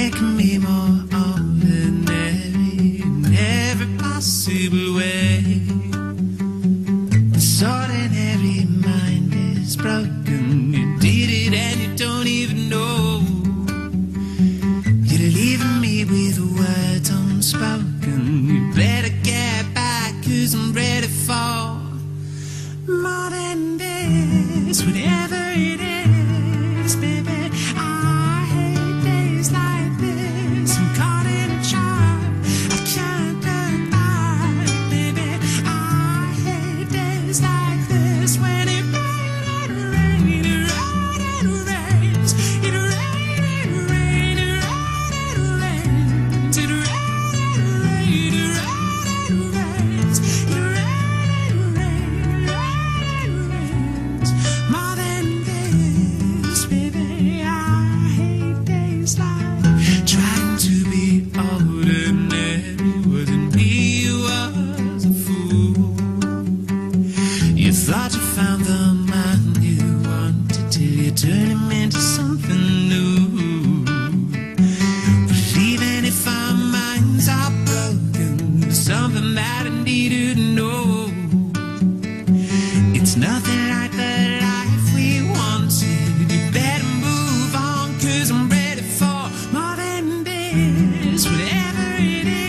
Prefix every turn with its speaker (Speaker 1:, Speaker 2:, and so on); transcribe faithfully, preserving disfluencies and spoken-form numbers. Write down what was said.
Speaker 1: making me more ordinary in every possible way. This ordinary mind is broken. You did it and you don't even know. You're leaving me with words unspoken. You better get back, 'cause I'm ready for more than this. Whatever it is, baby, I hate days like this. I'm caught in a trap, I can't look back, baby. I hate days like this. When it rains, it rains, it rains, it rains, it rains, it rains, it rains, it rains, it rains, it rains, it rains. More than this, baby, I hate days like trying to be ordinary. Wasn't me, you was a fool. You thought you found the man you wanted till you turned him into something new. But even if our minds are broken, there's something that I needed to know. It's nothing like the life we wanted. You better move on, 'cause I'm ready for more than this. Whatever it is.